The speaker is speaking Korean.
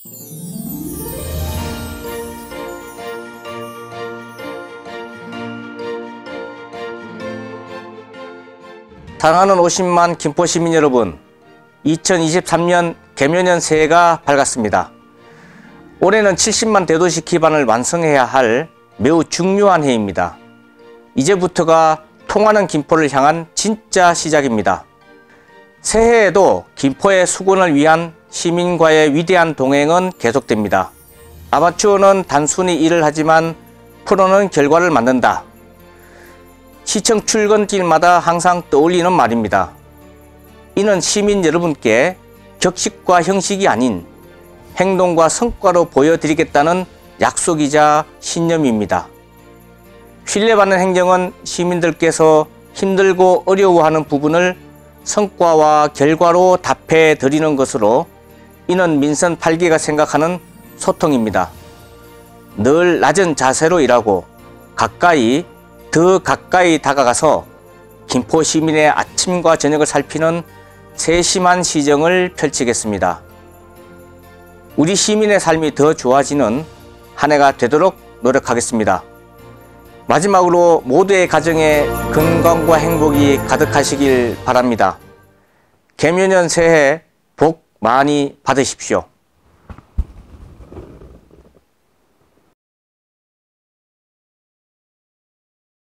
사랑하는 50만 김포 시민 여러분, 2023년 개묘년 새해가 밝았습니다. 올해는 70만 대도시 기반을 완성해야 할 매우 중요한 해입니다. 이제부터가 통하는 김포를 향한 진짜 시작입니다. 새해에도 김포의 수건을 위한 시민과의 위대한 동행은 계속됩니다. 아마추어는 단순히 일을 하지만 프로는 결과를 만든다. 시청 출근길마다 항상 떠올리는 말입니다. 이는 시민 여러분께 격식과 형식이 아닌 행동과 성과로 보여드리겠다는 약속이자 신념입니다. 신뢰받는 행정은 시민들께서 힘들고 어려워하는 부분을 성과와 결과로 답해 드리는 것으로, 이는 민선 8기가 생각하는 소통입니다. 늘 낮은 자세로 일하고 더 가까이 다가가서 김포 시민의 아침과 저녁을 살피는 세심한 시정을 펼치겠습니다. 우리 시민의 삶이 더 좋아지는 한 해가 되도록 노력하겠습니다. 마지막으로 모두의 가정에 건강과 행복이 가득하시길 바랍니다. 개묘년 새해 복 많이 받으십시오.